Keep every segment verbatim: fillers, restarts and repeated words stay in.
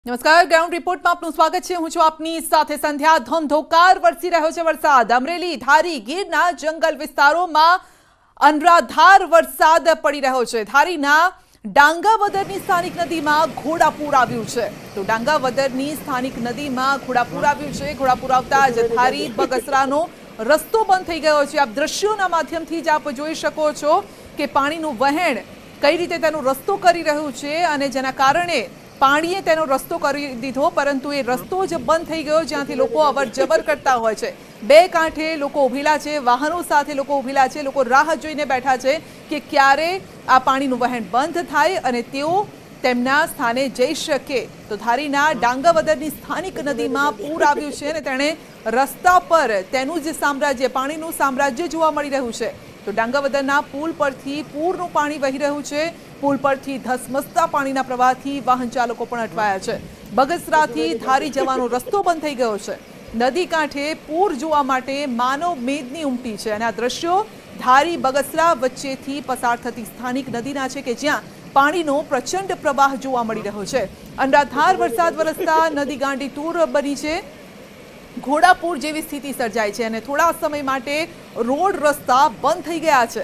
નમસ્કાર, ગ્રાઉન્ડ રિપોર્ટમાં આપનું સ્વાગત છે। હું છું આપની સાથે સંધ્યા। ધમધોકાર વરસી રહ્યો છે વરસાદ। અમરેલી, ધારી, ગીરના જંગલ વિસ્તારોમાં અનરાધાર વરસાદ પડી રહ્યો છે। ધારીના ડાંગાવદરની સ્થાનિક નદીમાં ઘોડાપૂર આવ્યું છે। તો ડાંગાવદરની સ્થાનિક નદીમાં ઘોડાપૂર આવ્યું છે। ઘોડાપૂર આવતા જ ધારી બગસરાનો રસ્તો બંધ થઈ ગયો છે। આપ દ્રશ્યોના માધ્યમથી જ આપ જોઈ શકો છો કે પાણીનું વહેણ કઈ રીતે તેનો રસ્તો કરી રહ્યું છે અને જેના કારણે પાણીએ તેનો રસ્તો કરી દીધો, પરંતુ એ રસ્તો જ બંધ થઈ ગયો જ્યાંથી લોકો અવર જવર કરતા હોય છે। બે કાંઠે લોકો ઊભેલા છે, વાહનો સાથે લોકો ઊભેલા છે। લોકો રાહ જોઈને બેઠા છે કે ક્યારે આ પાણીનું વહેણ બંધ થાય અને તેઓ તેમના સ્થાને જઈ શકે। તો ધારીના ડાંગાવદરની સ્થાનિક નદીમાં પૂર આવ્યું છે અને તેણે રસ્તા પર તેનું જ સામ્રાજ્ય, પાણીનું સામ્રાજ્ય જોવા મળી રહ્યું છે। તો ડાંગાવદરના પુલ પરથી પૂરનું પાણી વહી રહ્યું છે। પુલ પરથી ધસમસતા પાણીના પ્રવાહથી વાહન ચાલકો પણ અટવાયા છે। બગસરાથી ધારી જવાનો રસ્તો બંધ થઈ ગયો છે। નદી કાંઠે પૂર જોવા માટે માનવ મેદની ઉમટી છે અને આ દ્રશ્યો ધારી બગસરા વચ્ચેથી પસાર થતી સ્થાનિક નદીના છે કે જ્યાં પાણીનો પ્રચંડ પ્રવાહ જોવા મળી રહ્યો છે। અનરાધાર વરસાદ વરસતા નદી ગાંડી તૂર બની છે। ઘોડાપૂર જેવી સ્થિતિ સર્જાઈ છે અને થોડા સમય માટે રોડ રસ્તા બંધ થઈ ગયા છે।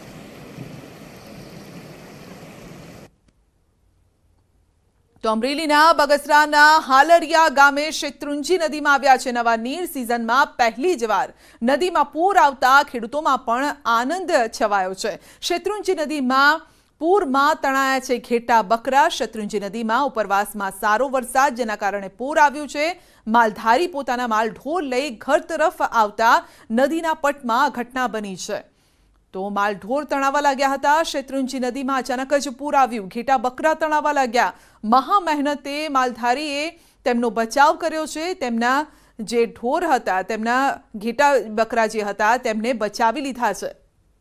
તો અમરેલીના બગસરાના હાલરિયા ગામે શેત્રુંજી નદીમાં આવ્યા છે નવા નીર। સિઝનમાં પહેલી જ વાર નદીમાં પૂર આવતા ખેડૂતોમાં પણ આનંદ છવાયો છે। શેત્રુંજી નદીમાં પૂરમાં તણાયા છે ઘેટા બકરા। શેત્રુંજી નદીમાં ઉપરવાસમાં સારો વરસાદ જેના કારણે પૂર આવ્યું છે। માલધારી પોતાના માલ ઢોર લઈ ઘર તરફ આવતા નદીના પટમાં ઘટના બની છે। તો માલ ઢોર તણાવા લાગ્યા હતા। શેત્રુંજી નદીમાં અચાનક જ પૂર આવ્યું, ઘેટા બકરા તણાવા લાગ્યા। મહા મહેનતે માલધારીએ તેમનો બચાવ કર્યો છે। તેમના જે ઢોર હતા, તેમના ઘેટા બકરા જે હતા તેમને બચાવી લીધા છે।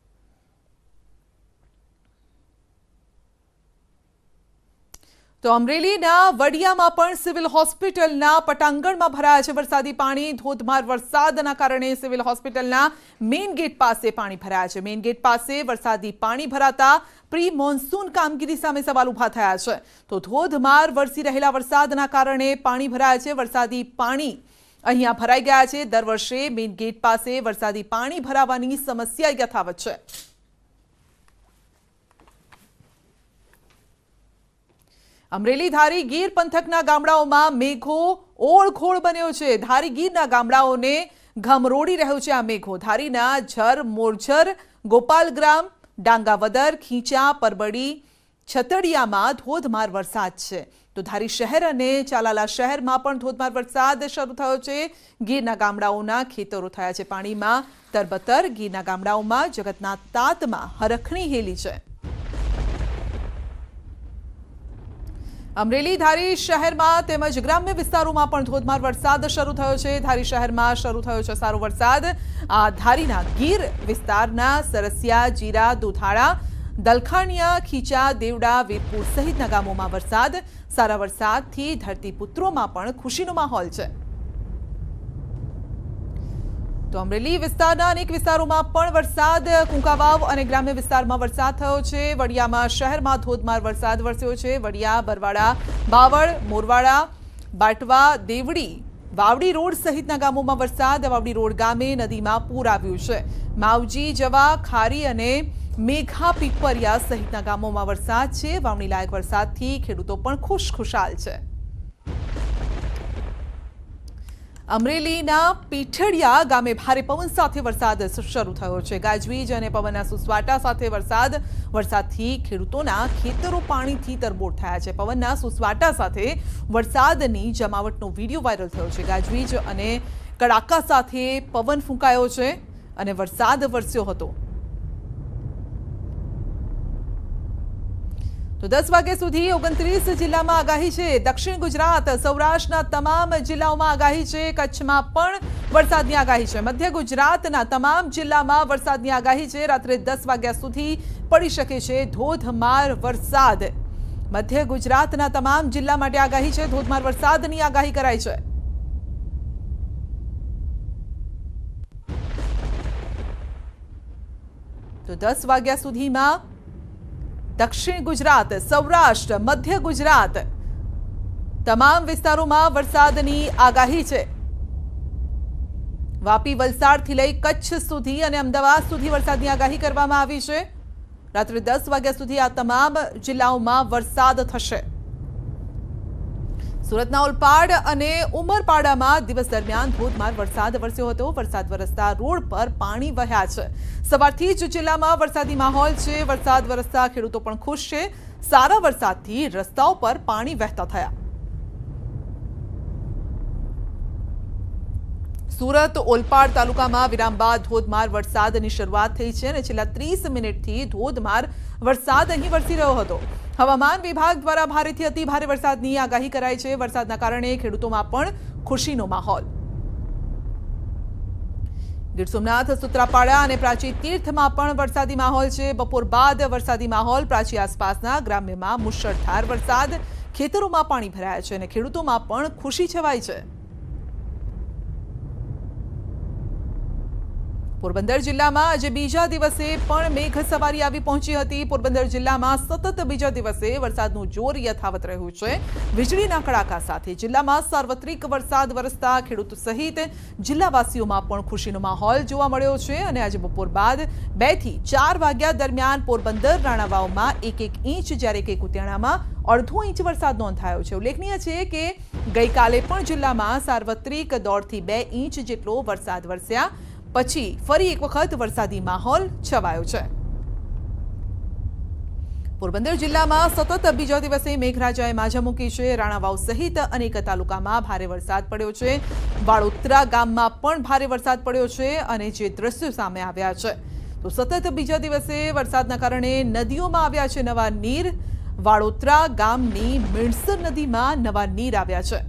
તો અમરેલીના વડિયામાં પણ સિવિલ હોસ્પિટલના પટાંગણમાં ભરાયા છે વરસાદી પાણી। ધોધમાર વરસાદના કારણે સિવિલ હોસ્પિટલના મેઇન ગેટ પાસે પાણી ભરાયા છે। મેઇન ગેટ પાસે વરસાદી પાણી ભરાતા પ્રી મોન્સૂન કામગીરી સામે સવાલ ઊભા થયા છે। તો ધોધમાર વરસી રહેલા વરસાદના કારણે પાણી ભરાયા છે। વરસાદી પાણી અહીંયા ભરાઈ ગયા છે। દર વર્ષે મેઇન ગેટ પાસે વરસાદી પાણી ભરાવાની સમસ્યા યથાવત છે। અમરેલી, ધારી, ગીર પંથકના ગામડાઓમાં મેઘો ઓળઘોળ બન્યો છે। ધારી ગીરના ગામડાઓને ઘમરોડી રહ્યો છે આ મેઘો। ધારીના ઝર, મોરઝર, ગોપાલગ્રામ, ડાંગાવદર, ખીંચા, પરબડી, છતડિયામાં ધોધમાર વરસાદ છે। તો ધારી શહેર અને ચાલાલા શહેરમાં પણ ધોધમાર વરસાદ શરૂ થયો છે। ગીરના ગામડાઓના ખેતરો થયા છે પાણીમાં તરબતર। ગીરના ગામડાઓમાં જગતના તાતમાં હરખણી હેલી છે। અમરેલી, ધારી શહેરમાં તેમજ ગ્રામ્ય વિસ્તારોમાં પણ ધોધમાર વરસાદ શરૂ થયો છે। ધારી શહેરમાં શરૂ થયો છે સારો વરસાદ। આ ધારીના ગીર વિસ્તારના સરસિયા, જીરા, દુધાળા, દલખાણિયા, ખીચા, દેવડા, વીરપુર સહિતના ગામોમાં વરસાદ। સારા વરસાદથી ધરતીપુત્રોમાં પણ ખુશીનો માહોલ છે। તો અમરેલી વિસ્તારના અનેક વિસ્તારોમાં પણ વરસાદ, કુંકાવાવ અને ગ્રામ્ય વિસ્તારમાં વરસાદ થયો છે। વડિયામાં શહેરમાં ધોધમાર વરસાદ વરસ્યો છે। વડિયા, બરવાડા, બાવળ, મોરવાડા, બાટવા, દેવડી, વાવડી રોડ સહિતના ગામોમાં વરસાદ। વાવડી રોડ ગામે નદીમાં પૂર આવ્યું છે। માવજી, જવા, ખારી અને મેઘા પીપરિયા સહિતના ગામોમાં વરસાદ છે। વાવણી લાયક વરસાદથી ખેડૂતો પણ ખુશ ખુશાલ છે। અમરેલીના પીઠડિયા ગામે ભારે પવન સાથે વરસાદ શરૂ થયો છે। ગાજવીજ અને પવનના સુસવાટા સાથે વરસાદ વરસાદથી ખેડૂતોના ખેતરો પાણીથી તરબોળ થયા છે। પવનના સુસવાટા સાથે વરસાદની જમાવટનો વિડીયો વાયરલ થયો છે। ગાજવીજ અને કડાકા સાથે પવન ફૂંકાયો છે અને વરસાદ વરસ્યો હતો। તો દસ વાગ્યા સુધી ઓગણત્રીસ જિલ્લામાં આગાહી છે। દક્ષિણ ગુજરાત, સૌરાષ્ટ્રના તમામ જિલ્લાઓમાં આગાહી છે। કચ્છમાં પણ વરસાદની આગાહી છે। મધ્ય ગુજરાતના તમામ જિલ્લામાં વરસાદની આગાહી છે। રાત્રે દસ વાગ્યા સુધી પડી શકે છે ધોધમાર વરસાદ। મધ્ય ગુજરાતના તમામ જિલ્લા માટે આગાહી છે। ધોધમાર વરસાદની આગાહી કરાઈ છે। તો દસ વાગ્યા સુધીમાં दक्षिण गुजरात, सौराष्ट्र, मध्य गुजरात તમામ વિસ્તારોમાં વરસાદની આગાહી છે। વાપી, વલસાડથી લઈ કચ્છ સુધી અને અમદાવાદ સુધી વરસાદની આગાહી કરવામાં આવી છે। રાત્રે દસ વાગ્યા સુધી આ તમામ જિલ્લાઓમાં વરસાદ થશે। સુરતના ઓલપાડ અને ઉમરપાડામાં દિવસ દરમિયાન ધોધમાર વરસાદ વરસ્યો હતો। વરસાદ વરસતા રોડ પર પાણી વહ્યા છે। સવારથી જ જિલ્લામાં વરસાદી માહોલ છે। વરસાદ વરસતા ખેડૂતો પણ ખુશ છે। સારા વરસાદથી રસ્તાઓ પર પાણી વહેતા થયા। સુરત ઓલપાડ તાલુકામાં વિરામ બાદ ધોધમાર વરસાદની શરૂઆત થઈ છે અને છેલ્લા ત્રીસ મિનિટથી ધોધમાર વરસાદ અહીં વરસી રહ્યો હતો। હવામાન વિભાગ દ્વારા ભારેથી અતિ ભારે વરસાદની આગાહી કરાઈ છે। વરસાદના કારણે ખેડૂતોમાં પણ ખુશીનો માહોલ। ગીર સોમનાથ, સૂત્રાપાડા અને પ્રાચી તીર્થમાં પણ વરસાદી માહોલ છે। બપોર બાદ વરસાદી માહોલ। પ્રાચી આસપાસના ગ્રામ્યમાં મુશળધાર વરસાદ, ખેતરોમાં પાણી ભરાયા છે અને ખેડૂતોમાં પણ ખુશી છવાઈ છે। પોરબંદર જિલ્લામાં આજે બીજા દિવસે પણ મેઘ સવારી આવી પહોંચી હતી। પોરબંદર જિલ્લામાં સતત બીજા દિવસે વરસાદનું જોર યથાવત રહ્યું છે। વીજળીના કડાકા સાથે જિલ્લામાં સાર્વત્રિક વરસાદ વરસતા ખેડૂત સહિત જિલ્લાવાસીઓમાં પણ ખુશીનો માહોલ જોવા મળ્યો છે અને આજે બપોર બાદ બે થી ચાર વાગ્યા દરમિયાન પોરબંદર, રાણાવાવમાં એક એક ઇંચ જ્યારે કે કુતિયાણામાં અડધો ઇંચ વરસાદ નોંધાયો છે। ઉલ્લેખનીય છે કે ગઈકાલે પણ જિલ્લામાં સાર્વત્રિક દોઢથી બે ઇંચ જેટલો વરસાદ વરસ્યા પછી ફરી એક વખત વરસાદી માહોલ છવાયો છે। પોરબંદર જિલ્લામાં સતત બીજા દિવસે મેઘરાજાએ માજા મૂકી છે। રાણાવાવ સહિત અનેક તાલુકામાં ભારે વરસાદ પડ્યો છે। વાળોત્રા ગામમાં પણ ભારે વરસાદ પડ્યો છે અને જે દ્રશ્યો સામે આવ્યા છે તો સતત બીજા દિવસે વરસાદના કારણે નદીઓમાં આવ્યા છે નવા નીર। વાળોત્રા ગામની મીણસર નદીમાં નવા નીર આવ્યા છે।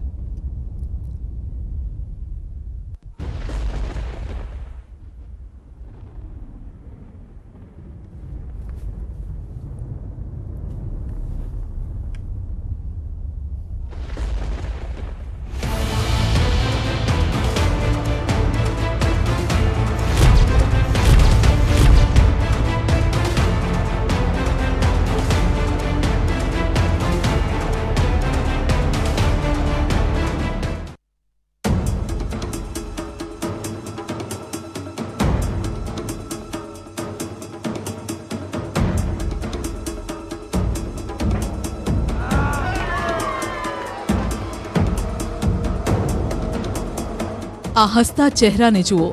આ હસતા ચહેરાને જુઓ,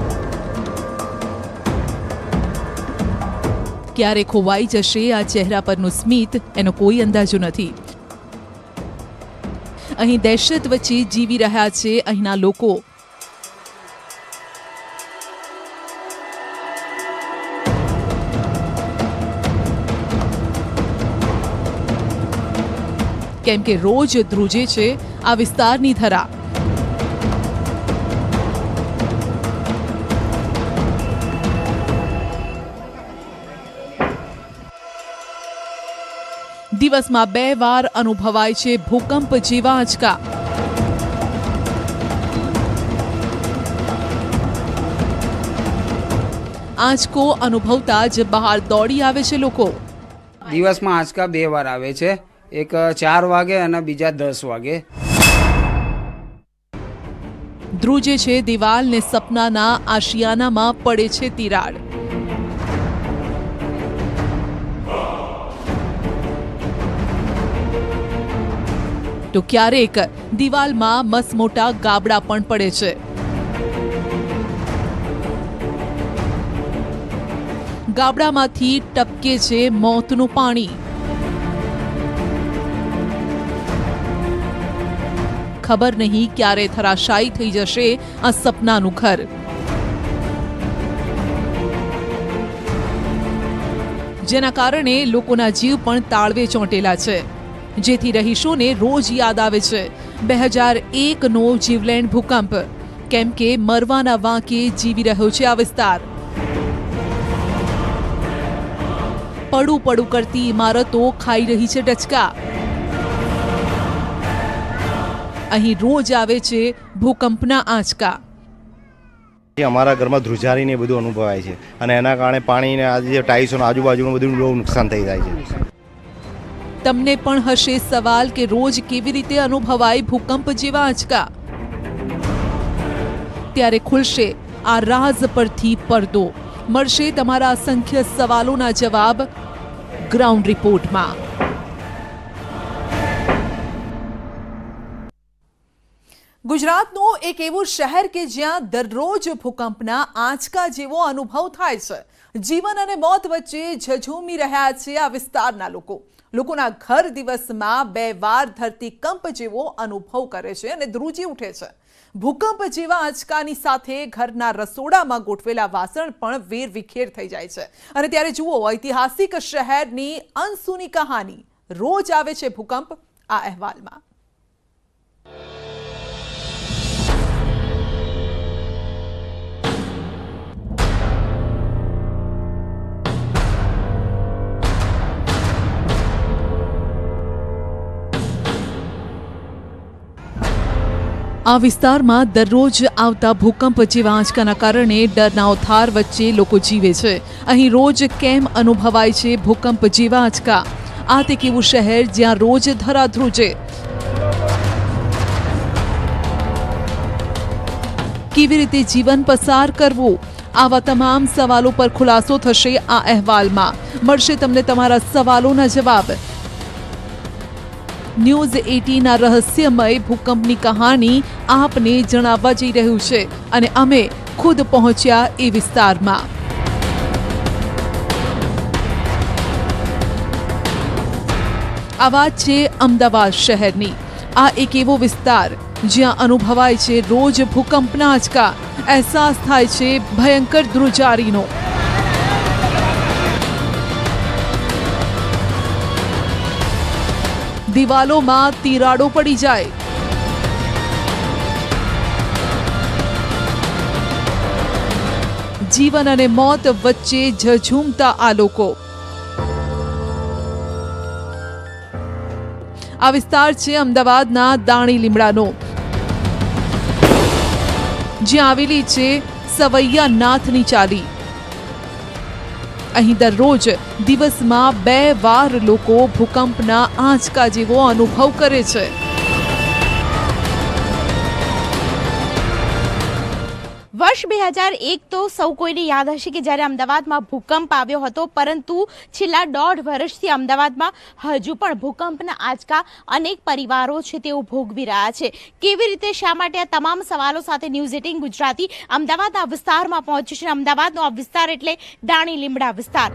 ક્યારે ખોવાઈ જશે આ ચહેરા પરનું સ્મિત એનો કોઈ અંદાજો નથી। અહીં દહેશત વચ્ચે જીવી રહ્યા છે અહીંના લોકો। કેમ કે રોજ ધ્રુજે છે આ વિસ્તારની ધરા। દિવસમાં બે વાર અનુભવાય છે ભૂકંપ જેવા આંચકા। આંચકો અનુભવતા જ બહાર દોડી આવે છે લોકો। દિવસમાં આંચકા બે વાર આવે છે, એક ચાર વાગે અને બીજા દસ વાગે। ધ્રુજે છે દિવાલ ને સપનાના આશિયાનામાં પડે છે તિરાડ। તો ક્યારેક દિવાલમાં મસમોટા ગાબડા પણ પડે છે। ગાબડામાંથી ટપકે છે મોતનું પાણી। ખબર નહીં ક્યારે ધરાશાયી થઈ જશે આ સપનાનું ઘર। જેના કારણે લોકોના જીવ પણ તાળવે ચોંટેલા છે, જેથી રહીશોને રોજ યાદ આવે છે બે હજાર એક નો જીવલેણ ભૂકંપ। કેમ કે મરવાના વાંકે જીવી રહ્યો છે આ વિસ્તાર। પડું પડું કરતી ઇમારતો ખાઈ રહી છે ડચકા। અહીં રોજ આવે છે ભૂકંપના આંચકા। અમારા ઘરમાં ધ્રુજારી ને બધું અનુભવાય છે અને એના કારણે પાણી ને આજે ટાઈલ્સો આજુબાજુનું બધું બહુ નુકસાન થઈ જાય છે। તમને પણ હશે સવાલ કે રોજ કેવી રીતે અનુભવાય ભૂકંપ જેવા આંચકા? ત્યારે ખુલશે આ રાઝ પરથી પડદો. મળશે તમારા અસંખ્ય સવાલોના જવાબ ગ્રાઉન્ડ રિપોર્ટમાં. ગુજરાતનું એક એવું શહેર કે જ્યાં દરરોજ ભૂકંપના આંચકા જેવો અનુભવ થાય છે. જીવન અને મોત વચ્ચે ઝઝૂમી રહ્યા છે આ વિસ્તારના લોકો. લોકોના ઘર દિવસમાં બે વાર ધરતીકંપ જેવો અનુભવ કરે છે અને ધ્રુજી ઉઠે છે. ભૂકંપ જેવા આંચકાની સાથે ઘરના રસોડામાં ગોઠવેલા વાસણ પણ વેરવિખેર થઈ જાય છે. અને ત્યારે જુઓ ઐતિહાસિક શહેરની અનસુની કહાની. રોજ આવે છે ભૂકંપ આ અહેવાલમાં. આ વિસ્તારમાં દરરોજ આવતા ભૂકંપ જેવા આંચકાના કારણે ડરના ઓથાર વચ્ચે લોકો જીવે છે. અહીં રોજ કેમ અનુભવાય છે ભૂકંપ જેવા આંચકા? આ તે કેવું શહેર જ્યાં રોજ ધરાધ્રુજે? કેવી રીતે જીવન પસાર કરવું? આવા તમામ સવાલો પર ખુલાસો થશે આ અહેવાલમાં. મળશે તમને તમારા સવાલોના જવાબ. ન્યૂઝ અઠ્ઠાવીસ ના રહસ્યમય ભૂકંપની કહાની આપને જણાવવા જઈ રહ્યું છે અને અમે ખુદ પહોંચ્યા એ વિસ્તારમાં. આ વાત છે અમદાવાદ શહેરની. આ એક એવો વિસ્તાર જ્યાં અનુભવાય છે રોજ ભૂકંપના આંચકા. અહેસાસ થાય છે ભયંકર ધ્રુજારીનો. દિવાલોમાં તિરાડો પડી જાય. જીવન અને મોત વચ્ચે ઝઝૂમતા આ લોકો. આ વિસ્તાર છે અમદાવાદના દાણી લીમડાનો, જ્યાં આવેલી છે સવૈયા નાથની ચાલી. અહીં દરરોજ દિવસમાં બે વાર લોકો ભૂકંપના આંચકા જેવો અનુભવ કરે છે. વર્ષ બે હજાર એક તો સૌ કોઈને યાદ હશે કે જ્યારે અમદાવાદમાં ભૂકંપ આવ્યો હતો, પરંતુ છેલ્લા દોઢ વર્ષથી અમદાવાદમાં હજુ પણ ભૂકંપના આંચકા અનેક પરિવારો છે તેઓ ભોગવી રહ્યા છે. કેવી રીતે, શા માટે? આ તમામ સવાલો સાથે ન્યૂઝ અઠ્ઠાવીસ ગુજરાતી અમદાવાદના વિસ્તારમાં પહોંચ્યું છે. અમદાવાદનો આ વિસ્તાર એટલે દાણી લીમડા વિસ્તાર.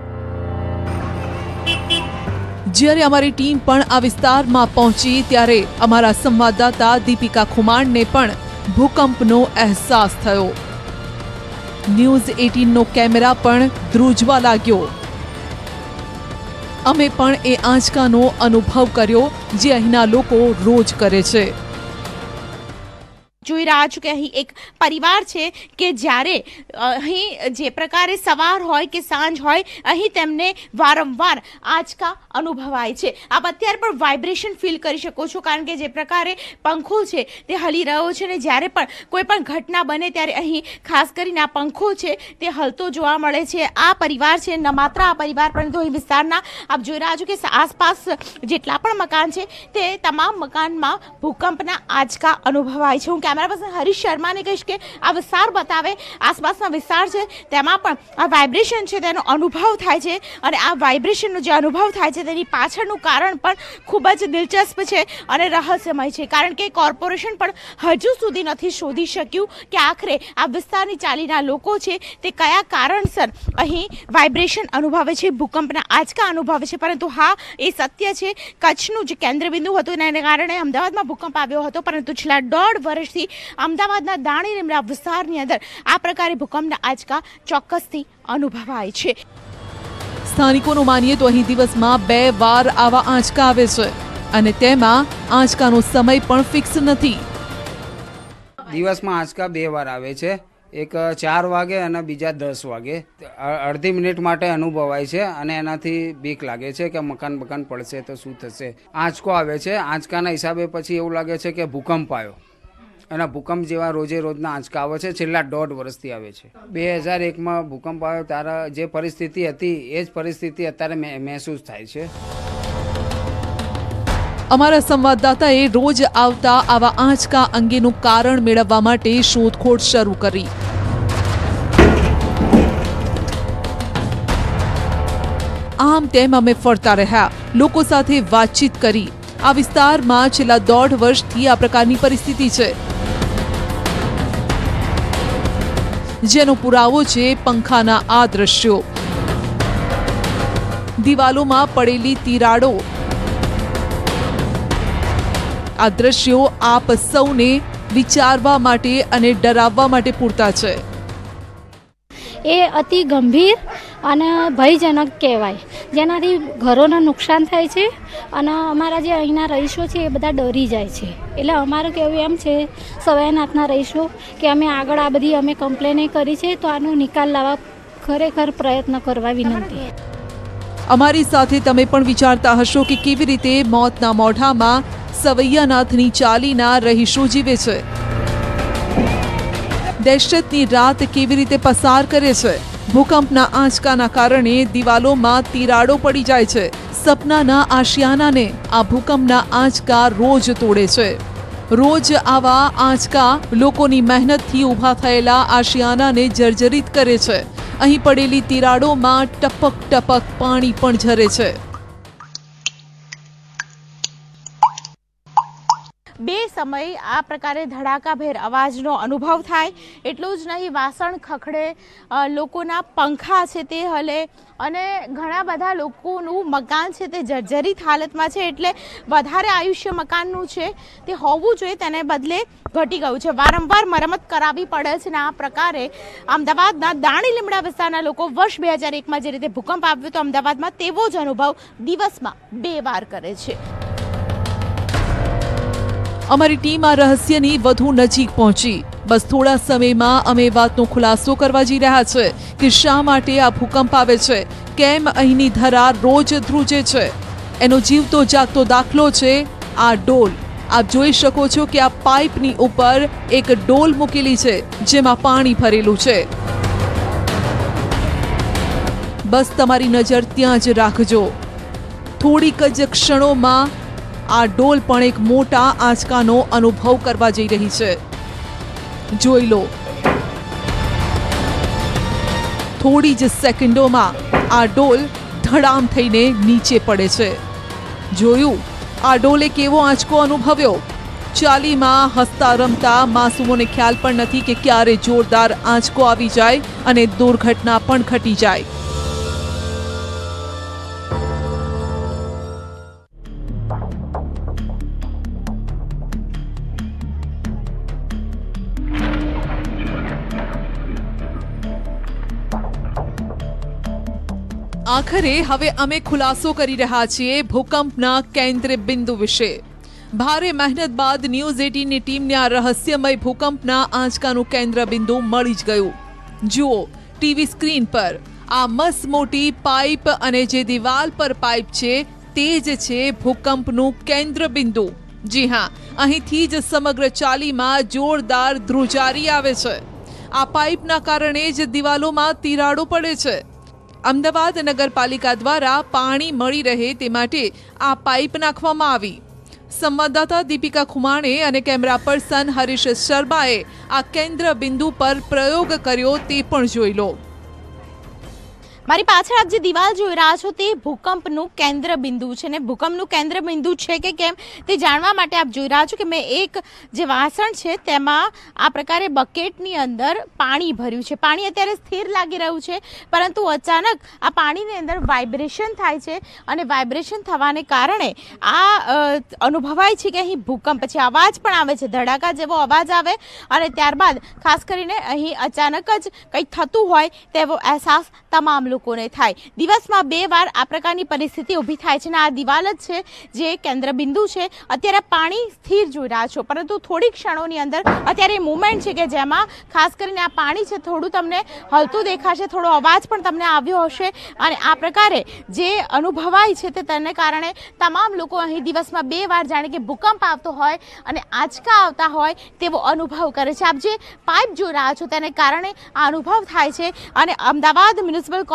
જ્યારે અમારી ટીમ પણ આ વિસ્તારમાં પહોંચી ત્યારે અમારા સંવાદદાતા દીપિકા ખુમાણને પણ ભૂકંપનો અહેસાસ થયો. ન્યૂઝ અઠ્ઠાવીસ નો કેમેરા પણ ધ્રુજવા લાગ્યો. અમે પણ એ આંચકાનો અનુભવ કર્યો જે અહીંના લોકો રોજ કરે છે. જોઈ રહ્યા છું કે અહીં એક પરિવાર છે કે જ્યારે અહીં જે પ્રકારે સવાર હોય કે સાંજ હોય, અહીં તેમને વારંવાર આંચકા અનુભવાય છે. આપ અત્યારે પણ વાઇબ્રેશન ફીલ કરી શકો છો, કારણ કે જે પ્રકારે પંખો છે તે હલી રહ્યો છે. ને જ્યારે પણ કોઈ પણ ઘટના બને ત્યારે અહીં ખાસ કરીને આ પંખો છે તે હલતો જોવા મળે છે. આ પરિવાર છે, ન માત્ર આ પરિવાર પરંતુ અહીં વિસ્તારના આપ જોઈ રહ્યા છો કે આસપાસ જેટલા પણ મકાન છે તે તમામ મકાનમાં ભૂકંપના આંચકા અનુભવાય છે. હું કેમેરા પર્સન હરીશ શર્માને કહીશ કે આ વિસ્તાર બતાવે. આસપાસના વિસ્તાર છે તેમાં પણ આ વાઇબ્રેશન છે તેનો અનુભવ થાય છે, અને આ વાઇબ્રેશનનો જે અનુભવ થાય છે તેની પાછળનું કારણ પણ ખૂબ જ દિલચસ્પ છે અને રહસ્યમય છે. કારણ કે કોર્પોરેશન પણ હજુ સુધી નથી શોધી શક્યું કે આખરે આ વિસ્તારની ચાલીના લોકો છે તે કયા કારણસર અહીં વાઇબ્રેશન અનુભવે છે, ભૂકંપના આંચકા અનુભવે છે. પરંતુ હા, એ સત્ય છે, કચ્છનું જે કેન્દ્રબિંદુ હતું એને કારણે અમદાવાદમાં ભૂકંપ આવ્યો હતો, પરંતુ છેલ્લા દોઢ વર્ષથી અમદાવાદના દાણી લીમડા વિસ્તારની અંદર આ પ્રકારે ભૂકંપના આંચકા ચોક્કસથી અનુભવાય છે. સ્થાનિકોનું માનીએ તો અહીં દિવસમાં બે વાર આવા આંચકા આવે છે અને તેમાં આંચકાનો સમય પણ ફિક્સ નથી. દિવસમાં આંચકા બે વાર આવે છે. એક ચાર વાગે અને બીજા દસ વાગે. અડધી મિનિટ માટે અનુભવાય છે અને એનાથી બીક લાગે છે કે મકાન બકાન પડશે તો શું થશે. આંચકો આવે છે, આંચકાના હિસાબે પછી એવું લાગે છે કે ભૂકંપ આવ્યો. અને ભૂકંપ જેવા રોજે રોજના આંચકા આવે છે. છેલ્લા દોઢ વર્ષથી આવે છે. બે હજાર એકમાં ભૂકંપ આવ્યો ત્યારે જે પરિસ્થિતિ હતી એ જ પરિસ્થિતિ અત્યારે મહેસૂસ થાય છે. અમારા સંવાદદાતાએ રોજ આવતા આવા આંચકા અંગેનું કારણ મેળવવા માટે શોધખોળ શરૂ કરી. આમ તેમ અમે ફરતા રહ્યા, લોકો સાથે વાતચીત કરી. આ વિસ્તારમાં છેલ્લા દોઢ વર્ષથી આ પ્રકારની પરિસ્થિતિ છે, જેનો પુરાવો છે પંખાના આ દ્રશ્યો. દિવાલોમાં પડેલી તિરાડો. આ દ્રશ્યો આપ સૌને વિચારવા માટે અને ડરાવવા માટે પૂરતા છે. એ અતિ ગંભીર અને ભયજનક કહેવાય, જેનાથી ઘરોને નુકસાન થાય છે અને અમારા જે અહીંના રહીશો છે એ બધા ડરી જાય છે. એટલે અમારું કહેવું એમ છે સવાયનાથના રહીશો કે અમે આગળ આ બધી અમે કમ્પ્લેન કરી છે, તો આનો નિકાલ લાવવા ખરેખર પ્રયત્ન કરવા વિનંતી. અમારી સાથે તમે પણ વિચારતા હશો કે કેવી રીતે મોતના મોઢામાં સવૈયાનાથની ચાલીના રહીશો જીવે છે, દહેશતની રાત કેવી રીતે પસાર કરે છે. ભૂકંપના આંચકાના કારણે દિવાલોમાં તિરાડો પડી જાય છે. સપનાના આશિયાનાને આ ભૂકંપના આંચકા રોજ તોડે છે. રોજ આવા આંચકા લોકોની મહેનતથી ઊભા થયેલા આશિયાનાને જર્જરિત કરે છે. અહીં પડેલી તિરાડોમાં ટપક ટપક પાણી પણ ઝરે છે. બે સમય આ પ્રકારે ધડાકાભેર અવાજનો અનુભવ થાય. એટલું જ નહીં, વાસણ ખખડે, લોકોના પંખા છે તે હલે અને ઘણા બધા લોકોનું મકાન છે તે જર્જરિત હાલતમાં છે. એટલે વધારે આયુષ્ય મકાનનું છે તે હોવું જોઈએ, તેને બદલે ઘટી ગયું છે. વારંવાર મરમત કરાવવી પડે છે. અને આ પ્રકારે અમદાવાદના દાણી લીમડા વિસ્તારના લોકો વર્ષ બે હજાર એકમાં જે રીતે ભૂકંપ આવ્યો તો અમદાવાદમાં તેવો જ અનુભવ દિવસમાં બે વાર કરે છે. અમારી ટીમ આ રહસ્યની વધુ નજીક પહોંચી. બસ થોડા સમયમાં અમે વાતનો ખુલાસો કરવા જઈ રહ્યા છે કે શા માટે આ ભૂકંપ આવે છે, કેમ અહીંની ધરા રોજ ધ્રુજે છે. એનો જીવતો જાગતો દાખલો છે આ ડોલ. આપ જોઈ શકો છો કે આ પાઇપની ઉપર એક ડોલ મૂકેલી છે જેમાં પાણી ભરેલું છે. બસ તમારી નજર ત્યાં જ રાખજો. થોડીક જ ક્ષણોમાં આ ડોલ પણ એક મોટા આંચકાનો અનુભવ કરવા જઈ રહી છે. જોઈ લો, થોડી જ સેકન્ડોમાં આ ડોલ ધડામ થઈને નીચે પડે છે. જોયું, આ ડોલે કેવો આંચકો અનુભવ્યો. ચાલીમાં હસતા રમતા માસૂમોને ખ્યાલ પણ નથી કે ક્યારે જોરદાર આંચકો આવી જાય અને દુર્ઘટના પણ ઘટી જાય. આખરે હવે અમે ખુલાસો કરી રહ્યા છીએ ભૂકંપના કેન્દ્ર બિંદુ વિશે. ભારે મહેનત બાદ ન્યૂઝ અઠ્ઠાવીસની ટીમને આ રહસ્યમય ભૂકંપના આંચકાનું કેન્દ્ર બિંદુ મળી જ ગયું. જુઓ ટીવી સ્ક્રીન પર આ મસ્ત મોટી પાઇપ અને જે દિવાલ પર પાઇપ છે તે જ છે ભૂકંપનું કેન્દ્ર બિંદુ. જી હા, અહીંથી જ સમગ્ર ચાલીમાં જોરદાર ધ્રુજારી આવે છે. આ પાઇપના કારણે જ દિવાલોમાં તિરાડો પડે છે. અમદાવાદ નગરપાલિકા દ્વારા પાણી મળી રહે તે માટે આ પાઇપ નાખવામાં આવી. સંવાદદાતા દીપિકા ખુમાણે અને કેમેરા પર્સન હરીશ શર્માએ આ કેન્દ્ર બિંદુ પર પ્રયોગ કર્યો તે પણ જોઈ લો. મારી પાછળ આપ જે દિવાલ જોઈ રહ્યા છો તે ભૂકંપનું કેન્દ્ર બિંદુ છે. ને ભૂકંપનું કેન્દ્ર બિંદુ છે કે કેમ તે જાણવા માટે આપ જોઈ રહ્યા છો કે મેં એક જે વાસણ છે તેમાં આ પ્રકારે બકેટની અંદર પાણી ભર્યું છે. પાણી અત્યારે સ્થિર લાગી રહ્યું છે, પરંતુ અચાનક આ પાણીની અંદર વાઇબ્રેશન થાય છે અને વાઇબ્રેશન થવાને કારણે આ અનુભવાય છે કે અહીં ભૂકંપ છે. અવાજ પણ આવે છે, ધડાકા જેવો અવાજ આવે અને ત્યારબાદ ખાસ કરીને અહીં અચાનક જ કંઈક થતું હોય તેવો અહેસાસ તમામ લોકોને થાય. દિવસમાં બે વાર આ પ્રકારની પરિસ્થિતિ ઊભી થાય છે. અને આ દિવાલ જ છે જે કેન્દ્ર બિંદુ છે. અત્યારે પાણી સ્થિર જોઈ રહ્યા છો, પરંતુ થોડી ક્ષણોની અંદર અત્યારે મુવમેન્ટ છે કે જેમાં ખાસ કરીને આ પાણી છે થોડું તમને હલતું દેખાશે, થોડો અવાજ પણ તમને આવ્યો હશે અને આ પ્રકારે જે અનુભવાય છે તે તેને કારણે તમામ લોકો અહીં દિવસમાં બે વાર જાણે કે ભૂકંપ આવતો હોય અને આંચકા આવતા હોય તેવો અનુભવ કરે છે. આપ જે પાઇપ જોઈ રહ્યા છો તેને કારણે આ અનુભવ થાય છે અને અમદાવાદ મ્યુનિસિપલ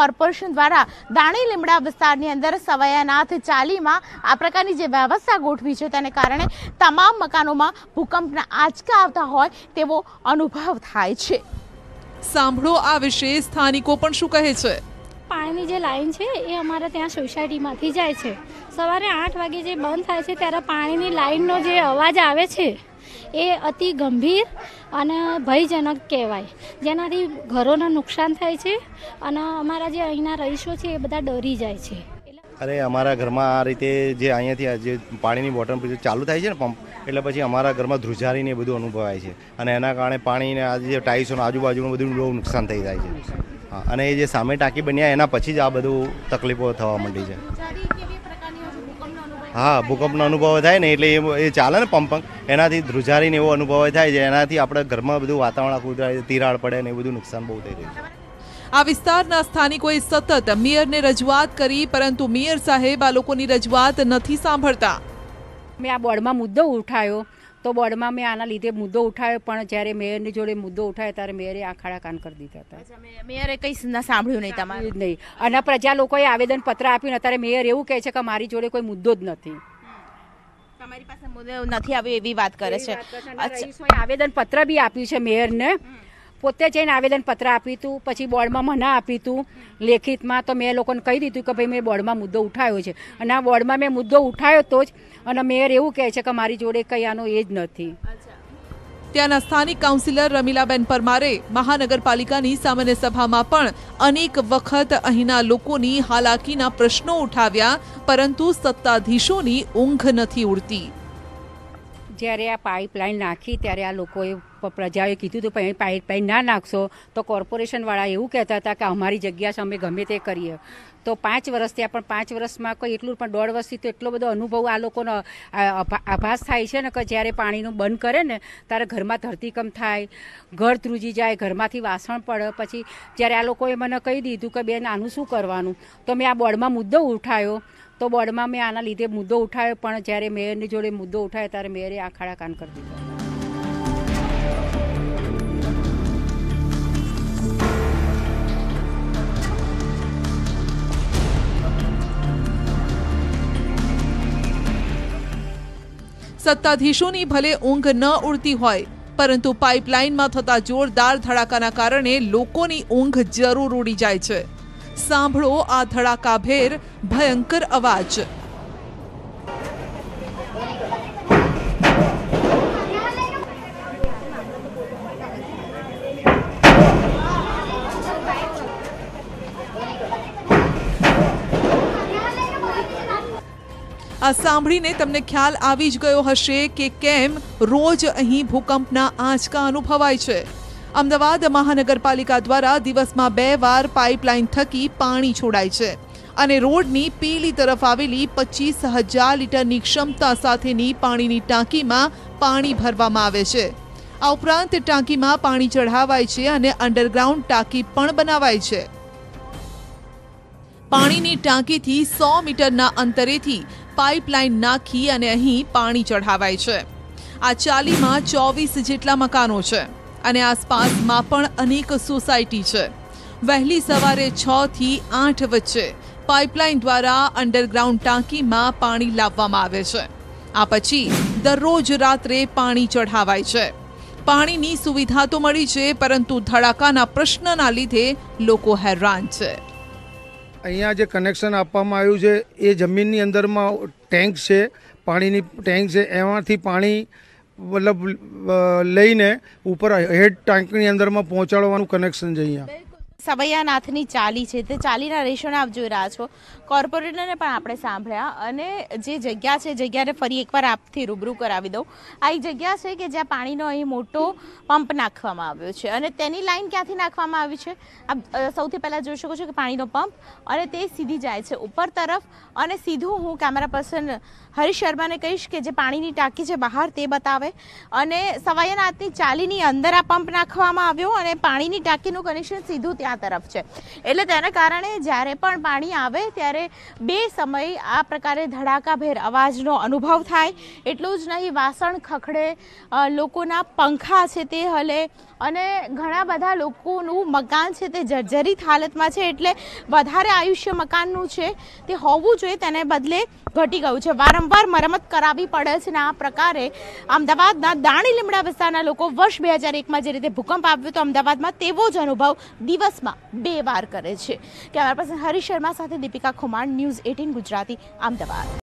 કોર્પોરેશન દ્વારા દાણી લીમડા વિસ્તારની અંદર સવાયાનાથ ચાલીમાં આ પ્રકારની જે વ્યવસ્થા ગોઠવી છે તેને કારણે તમામ મકાનોમાં ભૂકંપના આંચકા આવતા હોય તેવો અનુભવ થાય છે। સાંભળો આ વિશે સ્થાનિકો પણ શું કહે છે। પાણીની જે લાઈન છે એ અમારે ત્યાં સોસાયટીમાંથી જાય છે। સવારે આઠ વાગે જે બંધ થાય છે ત્યારે પાણીની લાઈનનો જે અવાજ આવે છે એ અતિ ગંભીર અને ભયજનક કહેવાય, જેનાથી ઘરોને નુકસાન થાય છે અને અમારા જે અહીંના રહીશો છે એ બધા ડરી જાય છે। અરે અમારા ઘરમાં આ રીતે જે અહીંયાથી જે પાણીની બોટલ ચાલુ થાય છે ને પંપ, એટલે પછી અમારા ઘરમાં ધ્રુજારીને એ બધું અનુભવાય છે અને એના કારણે પાણીને આ જે ટાઈલ્સોને આજુબાજુનું બધું બહુ નુકસાન થઈ જાય છે। હા, અને એ જે સામે ટાંકી બન્યા એના પછી જ આ બધું તકલીફો થવા માંડી છે। હા, ભૂકંપનો અનુભવ થાય ને એટલે એ ચાલે ને પંપ, એનાથી ધ્રુજારીને એવો અનુભવ થાય છે, એનાથી આપણે ઘરમાં બધું વાતાવરણ આખું તિરાડ પડે ને એ બધું નુકસાન બહુ થઈ રહ્યું છે। આ વિસ્તારના સ્થાનિકોએ સતત મેયરને રજૂઆત કરી, પરંતુ મેયર સાહેબ આ લોકોની રજૂઆત નથી સાંભળતા। મેં આ બોર્ડમાં મુદ્દો ઉઠાવ્યો તો બોર્ડમાં મેં આના લીધે મુદ્દો ઉઠાવ્યો, પણ જ્યારે મેયરની જોડે મુદ્દો ઉઠાવ્યો ત્યારે મેયરે આખાડા કાન કરી દીધા હતા। મેયરે કંઈ સાંભળ્યું નહીં તમારે? નહીં, અને પ્રજા લોકોએ આવેદન પત્ર આપ્યું, અત્યારે મેયર એવું કહે છે કે મારી જોડે કોઈ મુદ્દો જ નથી, તમારી પાસે મુદ્દો નથી આવ્યો એવી વાત કરે છે। આવેદન પત્ર બી આપ્યું છે મેયરને, પોતે જઈને આવેદન પત્ર આપ્યું હતું, પછી બોર્ડમાં મના આપી હતું લેખિતમાં, તો મેં લોકોને કહી દીધું કે ભાઈ મેં બોર્ડમાં મુદ્દો ઉઠાવ્યો છે અને આ બોર્ડમાં મેં મુદ્દો ઉઠાવ્યો તો જ, અને મેયર એવું કહે છે કે મારી જોડે કંઈ આનો એ જ નથી। ત્યાંના સ્થાનિક કાઉન્સિલર રમીલાબેન પરમારે મહાનગરપાલિકાની સામાન્ય સભામાં પણ અનેક વખત અહીંના લોકોની હાલાકીના પ્રશ્નો ઉઠાવ્યા, પરંતુ સત્તાધીશોની ઊંઘ નથી ઉડતી। જ્યારે આ પાઇપલાઇન નાખી ત્યારે આ લોકોએ પ્રજાએ કીધું હતું પણ પાઇપલાઇન ના નાખશો તો કોર્પોરેશનવાળા એવું કહેતા હતા કે અમારી જગ્યા છે અમે ગમે તે કરીએ। તો પાંચ વર્ષ થયા, પણ પાંચ વર્ષમાં કોઈ એટલું પણ દોઢ વર્ષથી તો એટલો બધો અનુભવ આ લોકોનો આભાસ થાય છે ને કે જ્યારે પાણીનું બંધ કરે ને ત્યારે ઘરમાં ધરતીકંપ થાય, ઘર ધ્રુજી જાય, ઘરમાંથી વાસણ પડે। પછી જ્યારે આ લોકોએ મને કહી દીધું કે બેન આનું શું કરવાનું, તો મેં આ બોર્ડમાં મુદ્દો ઉઠાવ્યો, તો બોર્ડમાં મેં આના લીધે મુદ્દો ઉઠાવ્યો, પણ જ્યારે મેયરની જોડે મુદ્દો ઉઠાવ્યો ત્યારે મેયરે આખાડા કાન કરી દીધા। સત્તાધીશોની ભલે ઊંઘ ન ઉડતી હોય, પરંતુ પાઇપલાઇનમાં થતા જોરદાર ધડાકાના કારણે લોકોની ઊંઘ જરૂર ઉડી જાય છે। સાંભળો આ ધડાકાભેર ભયંકર અવાજ। આ સાંભળીને તમને ખ્યાલ આવી જ ગયો હશે કે કેમ રોજ અહીં ભૂકંપના આંચકા અનુભવાય છે। અમદાવાદ મહાનગરપાલિકા દ્વારા દિવસમાં બે વાર પાઇપલાઇન થકી પાણી છોડાય છે અને રોડની પેલી તરફ આવેલી પચીસ હજાર લીટરની ક્ષમતા સાથેની પાણીની ટાંકીમાં પાણી ભરવામાં આવે છે। આ ઉપરાંત ટાંકીમાં પાણી ચઢાવાય છે અને અંડરગ્રાઉન્ડ ટાંકી પણ બનાવાય છે। પાણીની ટાંકીથી સો મીટરના અંતરેથી પાઇપલાઇન નાખી અને અહીં પાણી ચઢાવાય છે। આ ચાલીમાં ચોવીસ જેટલા મકાનો છે અને આસપાસમાં પણ અનેક સોસાયટી છે। વહેલી સવારે છ થી આઠ વચ્ચે પાઇપલાઇન દ્વારા અંડરગ્રાઉન્ડ ટાંકીમાં પાણી લાવવામાં આવે છે। આ પછી દરરોજ રાત્રે પાણી ચઢાવાય છે। પાણીની સુવિધા તો મળી છે, પરંતુ ધડાકાના પ્રશ્નના લીધે લોકો હેરાન છે। અહીંયા જે કનેક્શન આપવામાં આવ્યું છે એ જમીનની અંદરમાં ટેન્ક છે, પાણીની ટેન્ક છે, એમાંથી પાણી મતલબ લઈને ઉપર હેડ ટાંકની અંદરમાં પહોંચાડવાનું કનેક્શન છે। અહીંયા સવૈયાનાથની ચાલી છે તે ચાલીના રેશોને આપ જોઈ રહ્યા છો। કોર્પોરેટરને પણ આપણે સાંભળ્યા અને જે જગ્યા છે જગ્યાને ફરી એકવાર આપથી રૂબરૂ કરાવી દઉં। આ એક જગ્યા છે કે જ્યાં પાણીનો અહીં મોટો પંપ નાખવામાં આવ્યો છે અને તેની લાઈન ક્યાંથી નાખવામાં આવી છે આપ સૌથી પહેલાં જોઈ શકો છો કે પાણીનો પંપ અને તે સીધી જાય છે ઉપર તરફ અને સીધું હું કેમેરા પર્સન હરીશ શર્માને કહીશ કે જે પાણીની ટાંકી છે બહાર તે બતાવે। અને સવૈયાનાથની ચાલીની અંદર આ પંપ નાખવામાં આવ્યો અને પાણીની ટાંકીનું કનેક્શન સીધું ત્યાં ત્યાં તરફ છે, એટલે તેના કારણે જ્યારે પણ પાણી આવે ત્યારે બે સમય આ પ્રકારે ધડાકાભેર અવાજનો અનુભવ થાય. એટલું જ નહીં, વાસણ ખખડે, લોકોના પંખા છે તે હલે અને ઘણા બધા લોકોનું મકાન છે તે જર્જરિત હાલતમાં છે. એટલે વધારે આયુષ્ય મકાનનું છે તે હોવું જોઈએ, તેને બદલે ઘટી ગયું છે. વારંવાર મરમત કરાવવી પડે છે અને આ પ્રકારે અમદાવાદના દાણી લીમડા વિસ્તારના લોકો વર્ષ બે હજાર એકમાં જે રીતે ભૂકંપ આવ્યો તો અમદાવાદમાં તેવો જ અનુભવ દિવસમાં બે વાર કરે છે. કેમેરા પર્સન હરીશ શર્મા સાથે દીપિકા ખુમાણ, ન્યૂઝ અઠારહ ગુજરાતી, અમદાવાદ.